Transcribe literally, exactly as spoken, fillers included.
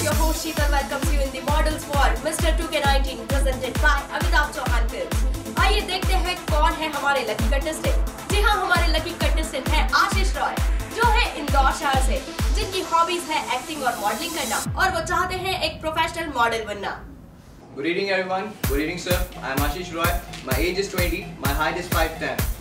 your host Sheetal welcomes you in the Models for Mister two K nineteen presented by Amitabh Chauhan films. आइए देखते हैं कौन है हमारे लकी कंटेस्टेंट। जी हाँ, हमारे लकी कंटेस्टेंट है आशीष रॉय, जो है इंदौर शहर से, जिनकी हॉबीज है एक्टिंग और मॉडलिंग करना और वो चाहते हैं एक प्रोफेशनल मॉडल बनना। Good evening everyone. Good evening sir. I am Ashish Roy. My age is twenty. My height is five ten.